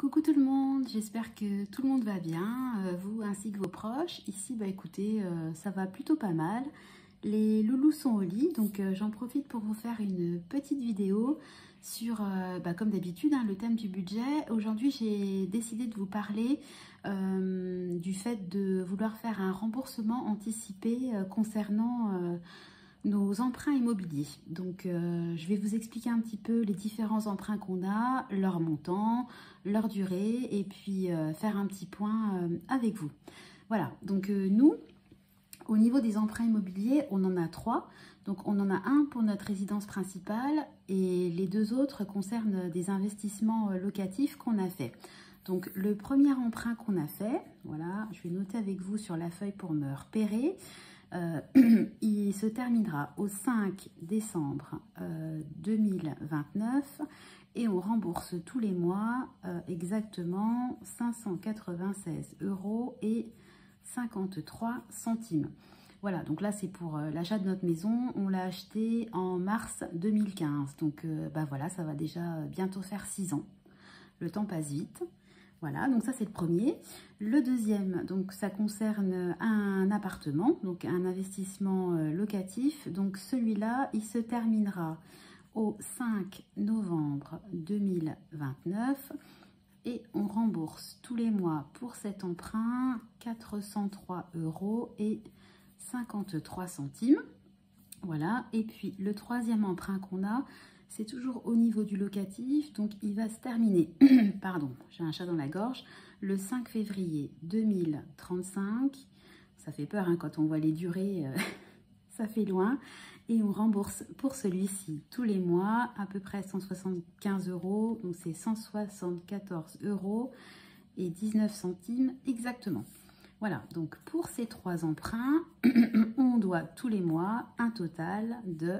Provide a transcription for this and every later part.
Coucou tout le monde, j'espère que tout le monde va bien, vous ainsi que vos proches. Ici, écoutez, ça va plutôt pas mal. Les loulous sont au lit, donc j'en profite pour vous faire une petite vidéo sur, comme d'habitude, le thème du budget. Aujourd'hui, j'ai décidé de vous parler du fait de vouloir faire un remboursement anticipé concernant nos emprunts immobiliers. Donc je vais vous expliquer un petit peu les différents emprunts qu'on a, leur montant, leur durée, et puis faire un petit point avec vous. Voilà, donc nous, au niveau des emprunts immobiliers, on en a 3. Donc on en a un pour notre résidence principale et les 2 autres concernent des investissements locatifs qu'on a fait. Donc le premier emprunt qu'on a fait, voilà, je vais noter avec vous sur la feuille pour me repérer. Il se terminera au 5 décembre 2029 et on rembourse tous les mois exactement 596 € et 53 centimes. Voilà, donc là c'est pour l'achat de notre maison. On l'a acheté en mars 2015. Donc voilà, ça va déjà bientôt faire 6 ans. Le temps passe vite. Voilà, donc ça c'est le premier. Le deuxième, donc ça concerne un appartement, donc un investissement locatif. Donc celui-là, il se terminera au 5 novembre 2029 et on rembourse tous les mois pour cet emprunt 403 € et 53 centimes. Voilà, et puis le troisième emprunt qu'on a, c'est toujours au niveau du locatif, donc il va se terminer, pardon, j'ai un chat dans la gorge, le 5 février 2035. Ça fait peur quand on voit les durées, ça fait loin. Et on rembourse pour celui-ci tous les mois à peu près 175 €, donc c'est 174 € et 19 centimes exactement. Voilà, donc pour ces 3 emprunts, on doit tous les mois un total de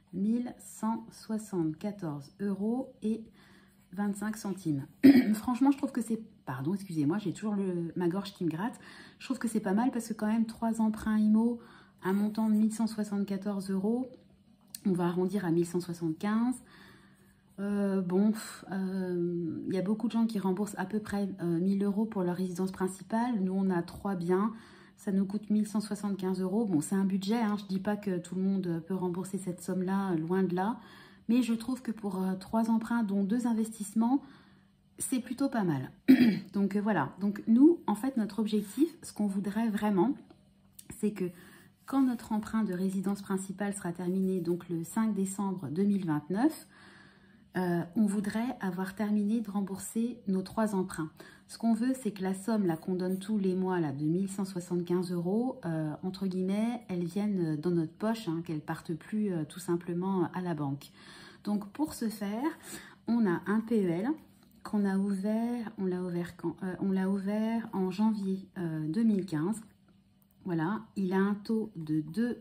1174 € et 25 centimes. Franchement, je trouve que c'est... Pardon, excusez-moi, j'ai toujours ma gorge qui me gratte. Je trouve que c'est pas mal parce que quand même 3 emprunts IMO, un montant de 1174 €, on va arrondir à 1175. Il y a beaucoup de gens qui remboursent à peu près 1000 € pour leur résidence principale. Nous, on a 3 biens. Ça nous coûte 1175 €. Bon, c'est un budget, je ne dis pas que tout le monde peut rembourser cette somme-là, loin de là. Mais je trouve que pour 3 emprunts, dont 2 investissements, c'est plutôt pas mal. Donc voilà. Donc nous, en fait, notre objectif, ce qu'on voudrait vraiment, c'est que quand notre emprunt de résidence principale sera terminé, donc le 5 décembre 2029, on voudrait avoir terminé de rembourser nos 3 emprunts. Ce qu'on veut, c'est que la somme là qu'on donne tous les mois là, de 1175 €, entre guillemets, elle vienne dans notre poche, qu'elle parte plus tout simplement à la banque. Donc pour ce faire, on a un PEL qu'on a ouvert, on l'a ouvert en janvier 2015. Voilà, il a un taux de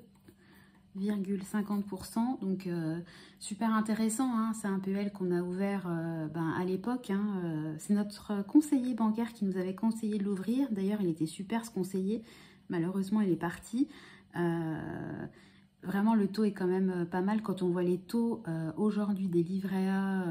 2,50%, donc super intéressant, c'est un PEL qu'on a ouvert à l'époque, c'est notre conseiller bancaire qui nous avait conseillé de l'ouvrir. D'ailleurs il était super ce conseiller, malheureusement il est parti. Vraiment le taux est quand même pas mal quand on voit les taux aujourd'hui des livrets A,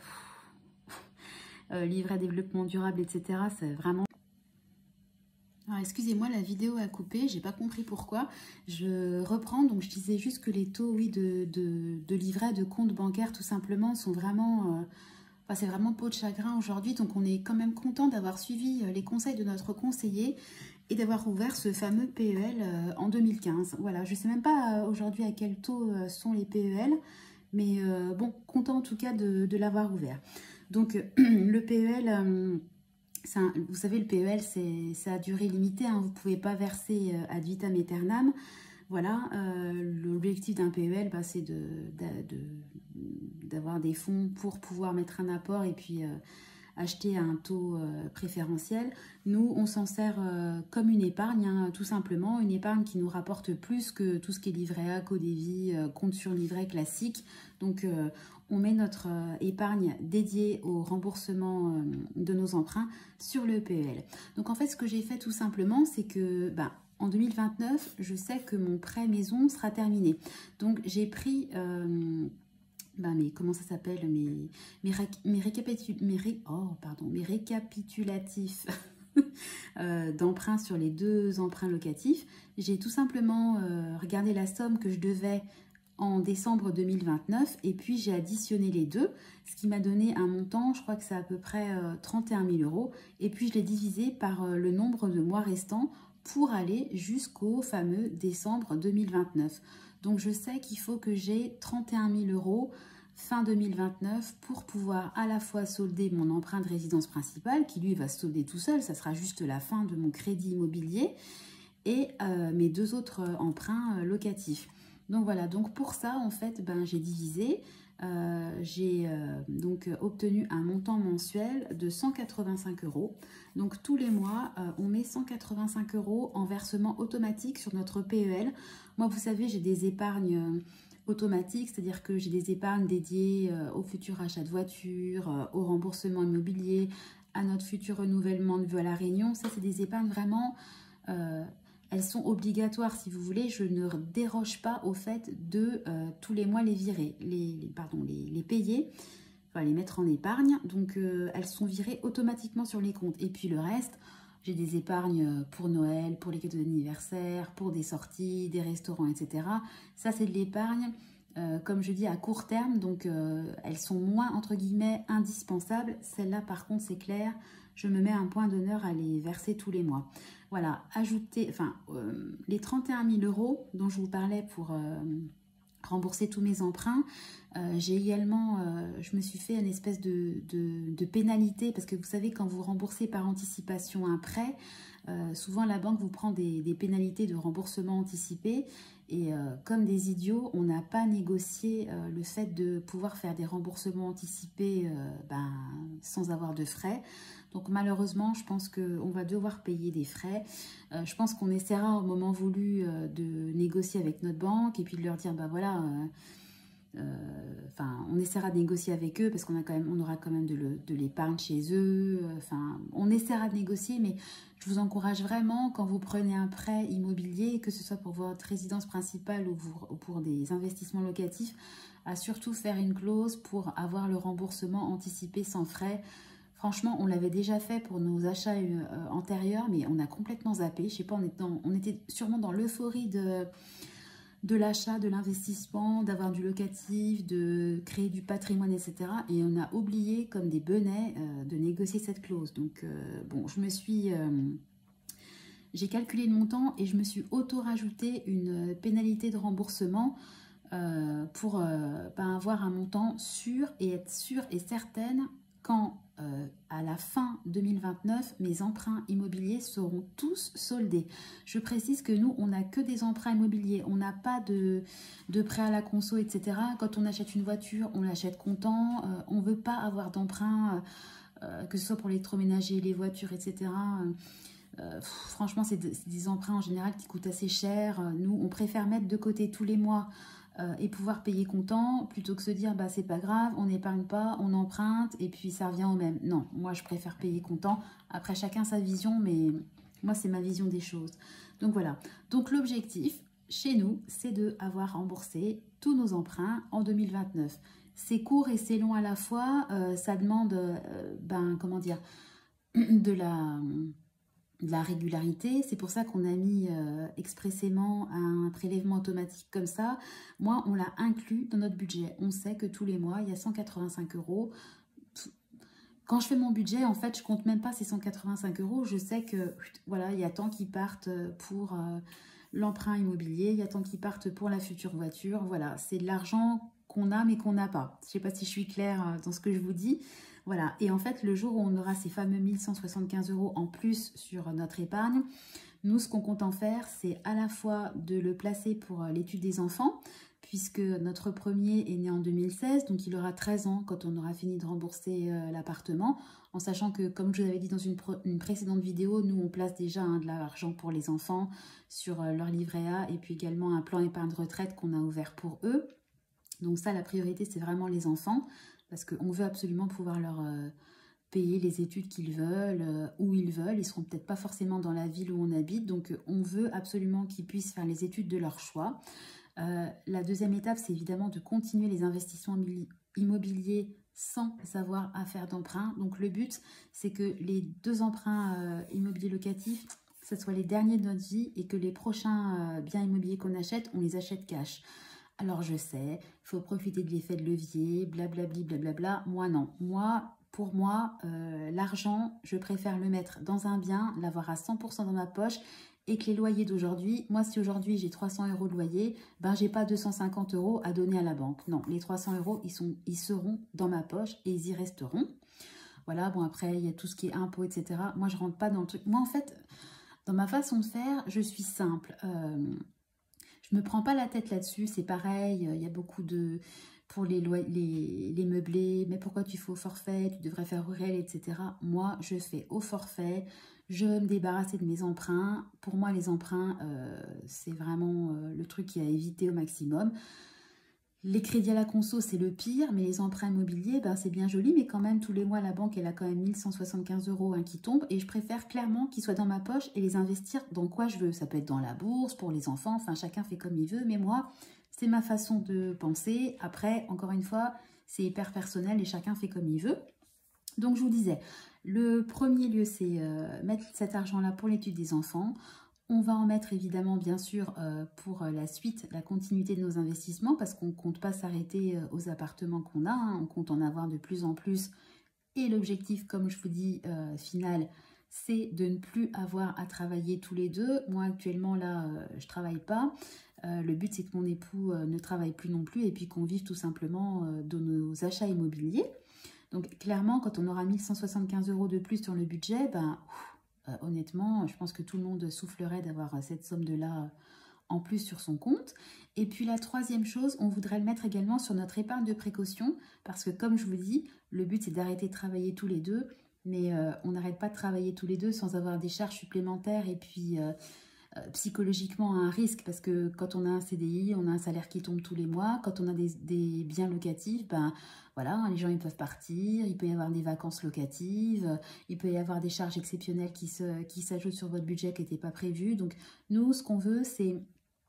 livrets développement durable, etc. C'est vraiment... Excusez-moi, la vidéo a coupé, j'ai pas compris pourquoi. Je reprends, donc je disais juste que les taux, oui, de livret, de compte bancaire, tout simplement, sont vraiment... c'est vraiment peau de chagrin aujourd'hui, donc on est quand même content d'avoir suivi les conseils de notre conseiller et d'avoir ouvert ce fameux PEL en 2015. Voilà, je sais même pas aujourd'hui à quel taux sont les PEL, mais bon, content en tout cas de l'avoir ouvert. Donc le PEL... vous savez, le PEL, c'est à durée limitée, vous ne pouvez pas verser ad vitam aeternam. Voilà, l'objectif d'un PEL, c'est d'avoir des fonds pour pouvoir mettre un apport et puis acheter à un taux préférentiel. Nous, on s'en sert comme une épargne, tout simplement, une épargne qui nous rapporte plus que tout ce qui est livret A, Codévie, compte sur livret classique. Donc, on met notre épargne dédiée au remboursement de nos emprunts sur le PEL. Donc en fait, ce que j'ai fait tout simplement, c'est que en 2029, je sais que mon prêt maison sera terminé. Donc j'ai pris mes comment ça s'appelle, mes récapitulatifs d'emprunts sur les 2 emprunts locatifs. J'ai tout simplement regardé la somme que je devais en décembre 2029 et puis j'ai additionné les deux, ce qui m'a donné un montant, je crois que c'est à peu près 31 000 euros, et puis je l'ai divisé par le nombre de mois restants pour aller jusqu'au fameux décembre 2029. Donc je sais qu'il faut que j'ai 31 000 euros fin 2029 pour pouvoir à la fois solder mon emprunt de résidence principale, qui lui va se solder tout seul, ça sera juste la fin de mon crédit immobilier, et mes 2 autres emprunts locatifs. Donc voilà, donc pour ça, en fait, j'ai divisé, j'ai donc obtenu un montant mensuel de 185 euros. Donc tous les mois, on met 185 euros en versement automatique sur notre PEL. Moi, vous savez, j'ai des épargnes automatiques, c'est-à-dire que j'ai des épargnes dédiées au futur achat de voiture, au remboursement immobilier, à notre futur renouvellement de vœux à La Réunion. Ça, c'est des épargnes vraiment... elles sont obligatoires, si vous voulez. Je ne déroge pas au fait de tous les mois les virer, les payer, enfin les mettre en épargne. Donc, elles sont virées automatiquement sur les comptes. Et puis le reste, j'ai des épargnes pour Noël, pour les cadeaux d'anniversaire, pour des sorties, des restaurants, etc. Ça, c'est de l'épargne, comme je dis, à court terme. Donc, elles sont moins, entre guillemets, indispensables. Celles-là, par contre, c'est clair. Je me mets un point d'honneur à les verser tous les mois. Voilà, les 31 000 euros dont je vous parlais pour rembourser tous mes emprunts, j'ai également, je me suis fait une espèce de pénalité, parce que vous savez, quand vous remboursez par anticipation un prêt, souvent la banque vous prend des pénalités de remboursement anticipé, et comme des idiots, on n'a pas négocié le fait de pouvoir faire des remboursements anticipés sans avoir de frais. Donc malheureusement, je pense qu'on va devoir payer des frais. Je pense qu'on essaiera au moment voulu de négocier avec notre banque et puis de leur dire, on essaiera de négocier avec eux parce on aura quand même de l'épargne chez eux. On essaiera de négocier, mais je vous encourage vraiment, quand vous prenez un prêt immobilier, que ce soit pour votre résidence principale ou pour des investissements locatifs, à surtout faire une clause pour avoir le remboursement anticipé sans frais. Franchement, on l'avait déjà fait pour nos achats antérieurs, mais on a complètement zappé. Je sais pas, on était sûrement dans l'euphorie de l'achat, de l'investissement, d'avoir du locatif, de créer du patrimoine, etc. Et on a oublié, comme des benets, de négocier cette clause. Donc, bon, j'ai calculé le montant et je me suis auto-rajouté une pénalité de remboursement pour avoir un montant sûr et être sûre et certaine quand à la fin 2029, mes emprunts immobiliers seront tous soldés. Je précise que nous, on n'a que des emprunts immobiliers. On n'a pas de prêt à la conso, etc. Quand on achète une voiture, on l'achète comptant. On ne veut pas avoir d'emprunt, que ce soit pour l'électroménager, les voitures, etc. Franchement, c'est des emprunts en général qui coûtent assez cher. Nous, on préfère mettre de côté tous les mois et pouvoir payer comptant, plutôt que se dire c'est pas grave, on n'épargne pas, on emprunte et puis ça revient au même. Non, moi je préfère payer comptant. Après, chacun sa vision, mais moi c'est ma vision des choses. Donc voilà, donc l'objectif chez nous, c'est d'avoir remboursé tous nos emprunts en 2029. C'est court et c'est long à la fois, ça demande comment dire, de la régularité. C'est pour ça qu'on a mis expressément un prélèvement automatique comme ça. Moi, on l'a inclus dans notre budget. On sait que tous les mois, il y a 185 euros. Quand je fais mon budget, en fait, je compte même pas ces 185 euros. Je sais que, voilà, il y a tant qui partent pour l'emprunt immobilier, il y a tant qui partent pour la future voiture. Voilà, c'est de l'argent qu'on a mais qu'on n'a pas. Je ne sais pas si je suis claire dans ce que je vous dis. Voilà, et en fait, le jour où on aura ces fameux 1175 euros en plus sur notre épargne, nous, ce qu'on compte en faire, c'est à la fois de le placer pour l'étude des enfants, puisque notre premier est né en 2016, donc il aura 13 ans quand on aura fini de rembourser l'appartement, en sachant que, comme je vous avais dit dans une précédente vidéo, nous, on place déjà de l'argent pour les enfants sur leur livret A, et puis également un plan épargne retraite qu'on a ouvert pour eux. Donc ça, la priorité, c'est vraiment les enfants, parce qu'on veut absolument pouvoir leur payer les études qu'ils veulent, où ils veulent. Ils ne seront peut-être pas forcément dans la ville où on habite, donc on veut absolument qu'ils puissent faire les études de leur choix. La deuxième étape, c'est évidemment de continuer les investissements immobiliers sans avoir à faire d'emprunt. Donc le but, c'est que les 2 emprunts immobiliers locatifs, que ce soit les derniers de notre vie et que les prochains biens immobiliers qu'on achète, on les achète cash. Alors je sais, il faut profiter de l'effet de levier, blablabli, blablabla. Moi non. Pour moi, l'argent, je préfère le mettre dans un bien, l'avoir à 100% dans ma poche et que les loyers d'aujourd'hui, moi si aujourd'hui j'ai 300 € de loyer, ben j'ai pas 250 € à donner à la banque. Non, les 300 €, ils seront dans ma poche et ils y resteront. Voilà, bon après il y a tout ce qui est impôts, etc. Moi je rentre pas dans le truc. Moi en fait, dans ma façon de faire, je suis simple. Je me prends pas la tête là-dessus, c'est pareil, il y a beaucoup de... Pour les meublés, mais pourquoi tu fais au forfait, tu devrais faire au réel, etc. Moi, je fais au forfait, je veux me débarrasser de mes emprunts. Pour moi, les emprunts, c'est vraiment le truc qui a évité au maximum. Les crédits à la conso, c'est le pire, mais les emprunts immobiliers, ben, c'est bien joli, mais quand même, tous les mois, la banque, elle a quand même 1175 € hein, qui tombent, et je préfère clairement qu'ils soient dans ma poche et les investir dans quoi je veux. Ça peut être dans la bourse, pour les enfants, enfin, chacun fait comme il veut, mais moi, c'est ma façon de penser. Après, encore une fois, c'est hyper personnel et chacun fait comme il veut. Donc, je vous disais, le premier lieu, c'est mettre cet argent-là pour l'étude des enfants. On va en mettre évidemment, bien sûr, pour la suite, la continuité de nos investissements, parce qu'on ne compte pas s'arrêter aux appartements qu'on a, hein, on compte en avoir de plus en plus. Et l'objectif, comme je vous dis, final, c'est de ne plus avoir à travailler tous les deux. Moi, actuellement, là, je ne travaille pas. Le but, c'est que mon époux ne travaille plus non plus et puis qu'on vive tout simplement de nos achats immobiliers. Donc, clairement, quand on aura 1175 € de plus sur le budget, ben... honnêtement, je pense que tout le monde soufflerait d'avoir cette somme de là en plus sur son compte. Et puis la troisième chose, on voudrait le mettre également sur notre épargne de précaution parce que comme je vous dis, le but c'est d'arrêter de travailler tous les deux, mais on n'arrête pas de travailler tous les deux sans avoir des charges supplémentaires et puis psychologiquement un risque parce que quand on a un CDI, on a un salaire qui tombe tous les mois. Quand on a des biens locatifs, ben voilà, les gens ils peuvent partir, il peut y avoir des vacances locatives, il peut y avoir des charges exceptionnelles qui s'ajoutent sur votre budget qui n'étaient pas prévues. Donc nous, ce qu'on veut, c'est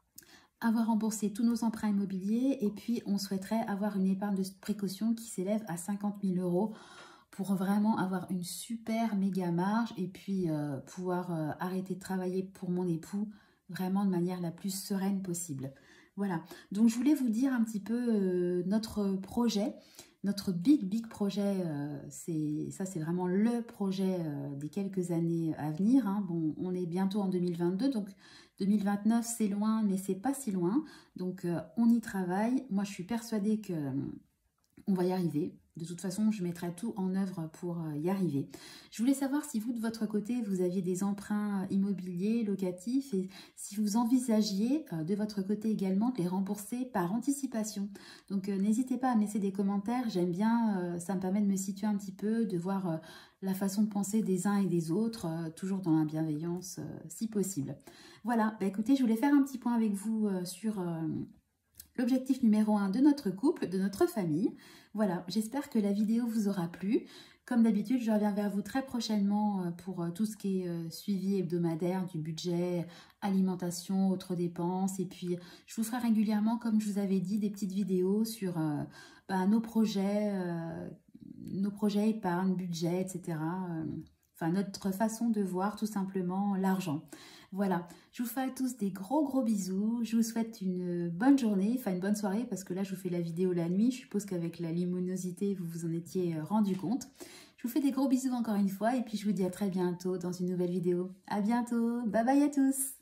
avoir remboursé tous nos emprunts immobiliers et puis on souhaiterait avoir une épargne de précaution qui s'élève à 50 000 € pour vraiment avoir une super méga marge et puis pouvoir arrêter de travailler pour mon époux vraiment de manière la plus sereine possible. Voilà, donc je voulais vous dire un petit peu notre projet, notre big projet, c'est vraiment le projet des quelques années à venir. Hein. Bon, on est bientôt en 2022, donc 2029 c'est loin, mais c'est pas si loin. Donc on y travaille. Moi je suis persuadée que on va y arriver. De toute façon, je mettrai tout en œuvre pour y arriver. Je voulais savoir si vous, de votre côté, vous aviez des emprunts immobiliers, locatifs, et si vous envisagiez de votre côté également de les rembourser par anticipation. Donc, n'hésitez pas à me laisser des commentaires. J'aime bien, ça me permet de me situer un petit peu, de voir la façon de penser des uns et des autres, toujours dans la bienveillance, si possible. Voilà, bah, écoutez, je voulais faire un petit point avec vous sur... l'objectif numéro 1 de notre couple, de notre famille. Voilà, j'espère que la vidéo vous aura plu. Comme d'habitude, je reviens vers vous très prochainement pour tout ce qui est suivi hebdomadaire du budget, alimentation, autres dépenses. Et puis, je vous ferai régulièrement, comme je vous avais dit, des petites vidéos sur nos projets épargne, budget, etc. Enfin, notre façon de voir tout simplement l'argent. Voilà, je vous fais à tous des gros bisous, je vous souhaite une bonne journée, enfin une bonne soirée parce que là je vous fais la vidéo la nuit, je suppose qu'avec la luminosité vous vous en étiez rendu compte. Je vous fais des gros bisous encore une fois et puis je vous dis à très bientôt dans une nouvelle vidéo. À bientôt, bye bye à tous.